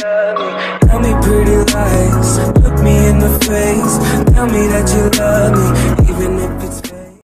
love me. Tell me pretty lies, look me in the face. Tell me that you love me, even if it's